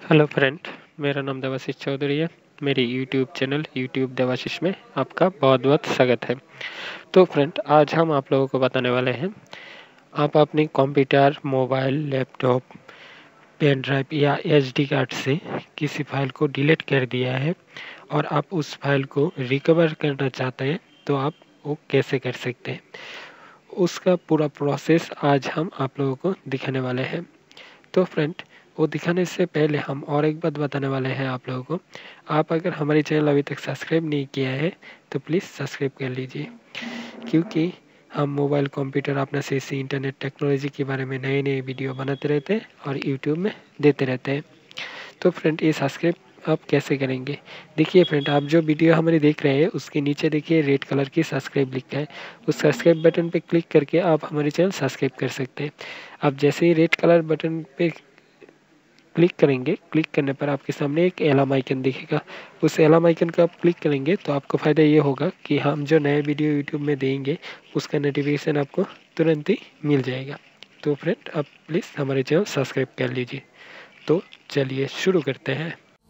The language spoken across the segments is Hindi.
हेलो फ्रेंड, मेरा नाम देवाशीष चौधरी है। मेरी यूट्यूब चैनल यूट्यूब देवाशीष में आपका बहुत बहुत स्वागत है। तो फ्रेंड, आज हम आप लोगों को बताने वाले हैं, आप अपनी computer, mobile, laptop, pen drive या एसडी कार्ड से किसी फाइल को डिलीट कर दिया है और आप उस फाइल को रिकवर करना चाहते हैं, तो आप वो कैसे कर सकते हैं, उसका पूरा प्रोसेस आज हम आप लोगों को दिखाने वाले हैं। तो फ्रेंड, वो दिखाने से पहले हम और एक बात बताने वाले हैं आप लोगों को। आप अगर हमारे चैनल अभी तक सब्सक्राइब नहीं किया है तो प्लीज़ सब्सक्राइब कर लीजिए, क्योंकि हम मोबाइल, कंप्यूटर, अपना से इंटरनेट टेक्नोलॉजी के बारे में नए नए वीडियो बनाते रहते हैं और यूट्यूब में देते रहते हैं। तो फ्रेंड, ये सब्सक्राइब आप कैसे करेंगे? देखिए फ्रेंड, आप जो वीडियो हमारी देख रहे हैं उसके नीचे देखिए रेड कलर की सब्सक्राइब लिखा है। उस सब्सक्राइब बटन पे क्लिक करके आप हमारे चैनल सब्सक्राइब कर सकते हैं। आप जैसे ही रेड कलर बटन पे क्लिक करेंगे, क्लिक करने पर आपके सामने एक अलार्म आइकन दिखेगा। उस अलार्म आइकन का आप क्लिक करेंगे तो आपको फ़ायदा ये होगा कि हम जो नए वीडियो यूट्यूब में देंगे उसका नोटिफिकेशन आपको तुरंत ही मिल जाएगा। तो फ्रेंड, आप प्लीज़ हमारे चैनल सब्सक्राइब कर लीजिए। तो चलिए शुरू करते हैं।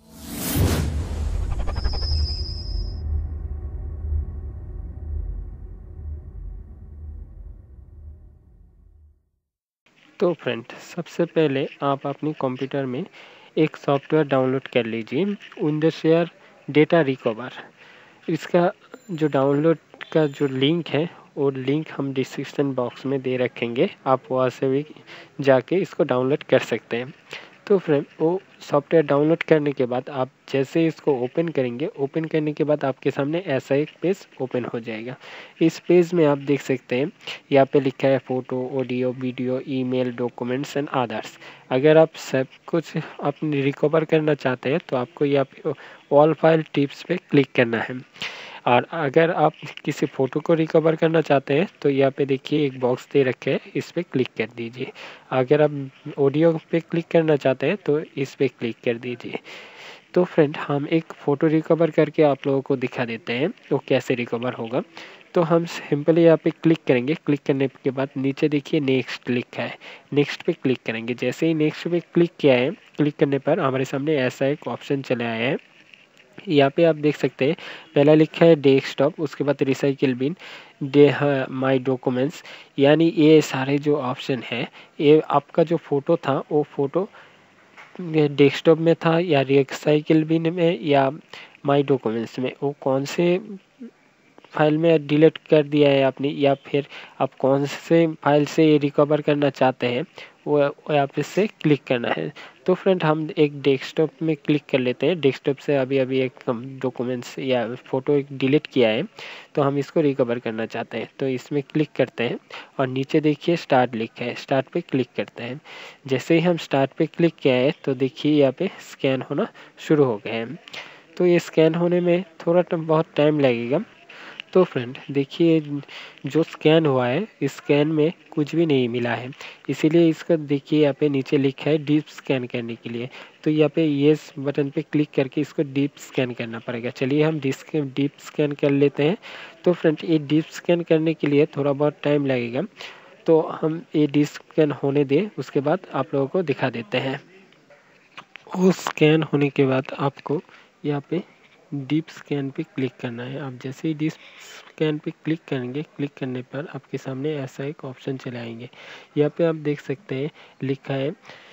तो फ्रेंड, सबसे पहले आप अपने कंप्यूटर में एक सॉफ्टवेयर डाउनलोड कर लीजिए, विंडोज़ डेटा रिकवर। इसका जो डाउनलोड का जो लिंक है वो लिंक हम डिस्क्रिप्शन बॉक्स में दे रखेंगे, आप वहाँ से भी जाके इसको डाउनलोड कर सकते हैं। तो फ्रेंड, वो सॉफ्टवेयर डाउनलोड करने के बाद आप जैसे इसको ओपन करेंगे, ओपन करने के बाद आपके सामने ऐसा एक पेज ओपन हो जाएगा। इस पेज में आप देख सकते हैं यहाँ पे लिखा है photo, audio, video, email, documents and others. अगर आप सब कुछ अपनी रिकवर करना चाहते हैं तो आपको यहाँ पे ऑल फाइल टिप्स पे क्लिक करना है। और अगर आप किसी फ़ोटो को रिकवर करना चाहते हैं तो यहाँ पे देखिए एक बॉक्स दे रखे है, इस पर क्लिक कर दीजिए। अगर आप ऑडियो पे क्लिक करना चाहते हैं तो इस पर क्लिक कर दीजिए। तो फ्रेंड, हम एक फ़ोटो रिकवर करके आप लोगों को दिखा देते हैं वो कैसे रिकवर होगा। तो हम सिंपली यहाँ पे क्लिक करेंगे। क्लिक करने के बाद नीचे देखिए नेक्स्ट लिखा है, नेक्स्ट पे क्लिक करेंगे। जैसे ही नेक्स्ट पे क्लिक किया है, क्लिक करने पर हमारे सामने ऐसा एक ऑप्शन चले आया है। यहाँ पे आप देख सकते हैं पहला लिखा है डेस्कटॉप, उसके बाद recycle bin, the my documents. यानी ये सारे जो ऑप्शन है, ये आपका जो फ़ोटो था वो फ़ोटो डेस्कटॉप में था या रिसाइकिल बिन में या माई डॉक्यूमेंट्स में, वो कौन से फाइल में डिलीट कर दिया है आपने, या फिर आप कौन से फाइल से ये रिकवर करना चाहते हैं वो यहाँ पे से क्लिक करना है। तो फ्रेंड, हम एक डेस्कटॉप में क्लिक कर लेते हैं। डेस्कटॉप से अभी अभी एक डॉक्यूमेंट्स या फ़ोटो एक डिलीट किया है, तो हम इसको रिकवर करना चाहते हैं। तो इसमें क्लिक करते हैं और नीचे देखिए स्टार्ट लिखा है, स्टार्ट पे क्लिक करते हैं। जैसे ही हम स्टार्ट पे क्लिक किया है तो देखिए यहाँ पे स्कैन होना शुरू हो गए हैं। तो ये स्कैन होने में थोड़ा बहुत टाइम लगेगा। तो फ्रेंड देखिए, जो स्कैन हुआ है इस स्कैन में कुछ भी नहीं मिला है, इसीलिए इसका देखिए यहाँ पे नीचे लिखा है डीप स्कैन करने के लिए। तो यहाँ पे येस बटन पे क्लिक करके इसको डीप स्कैन करना पड़ेगा। चलिए हम डीप स्कैन कर लेते हैं। तो फ्रेंड, ये डीप स्कैन करने के लिए थोड़ा बहुत टाइम लगेगा, तो हम ये डीप स्कैन होने दें, उसके बाद आप लोगों को दिखा देते हैं। वो स्कैन होने के बाद आपको यहाँ पे डीप स्कैन पे क्लिक करना है। आप जैसे ही डीप स्कैन पे क्लिक करेंगे, क्लिक करने पर आपके सामने ऐसा एक ऑप्शन चले आएंगे। यहाँ पे आप देख सकते हैं लिखा है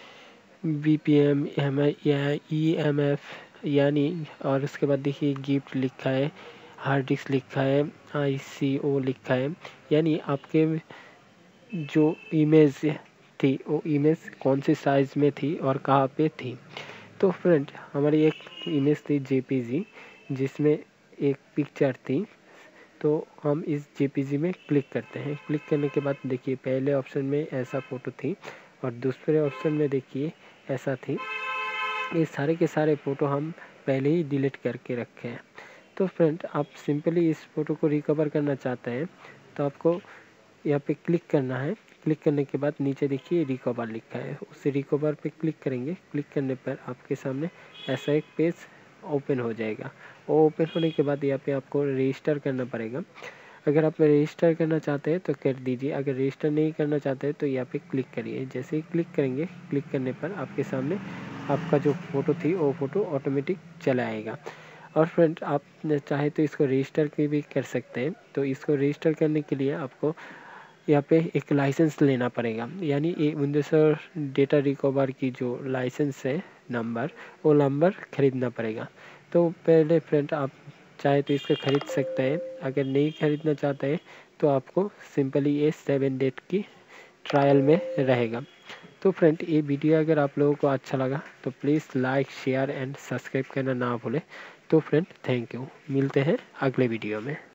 BPM, EMI या EMF यानी, और उसके बाद देखिए गिफ्ट लिखा है, हार्ड डिस्क लिखा है, ICO लिखा है। यानी आपके जो इमेज थी वो इमेज कौन से साइज़ में थी और कहाँ पे थी। तो फ्रेंड, हमारी एक इमेज थी JPG, जिसमें एक पिक्चर थी। तो हम इस JPG में क्लिक करते हैं। क्लिक करने के बाद देखिए पहले ऑप्शन में ऐसा फ़ोटो थी और दूसरे ऑप्शन में देखिए ऐसा थी। ये सारे के सारे फ़ोटो हम पहले ही डिलीट करके रखे हैं। तो फ्रेंड, आप सिंपली इस फ़ोटो को रिकवर करना चाहते हैं तो आपको यहाँ पे क्लिक करना है। क्लिक करने के बाद नीचे देखिए रिकवर लिखा है, उस रिकवर पे क्लिक करेंगे। क्लिक करने पर आपके सामने ऐसा एक पेज ओपन हो जाएगा। वो ओपन होने के बाद यहाँ पे आपको रजिस्टर करना पड़ेगा। अगर आप रजिस्टर करना चाहते हैं तो कर दीजिए, अगर रजिस्टर नहीं करना चाहते हैं तो यहाँ पे क्लिक करिए। जैसे ही क्लिक करेंगे, क्लिक करने पर आपके सामने आपका जो फ़ोटो थी वो फ़ोटो ऑटोमेटिक चला आएगा। और फ्रेंड आप चाहे तो इसको रजिस्टर की भी कर सकते हैं। तो इसको रजिस्टर करने के लिए आपको यहाँ पे एक लाइसेंस लेना पड़ेगा, यानी ये विंडोसर डेटा रिकवर की जो लाइसेंस है नंबर, वो नंबर खरीदना पड़ेगा। तो पहले फ्रेंड आप चाहे तो इसको खरीद सकते हैं। अगर नहीं खरीदना चाहते हैं तो आपको सिंपली ये 7 डेट की ट्रायल में रहेगा। तो फ्रेंड ये वीडियो अगर आप लोगों को अच्छा लगा तो please like share and subscribe करना ना भूलें। तो फ्रेंड थैंक यू, मिलते हैं अगले वीडियो में।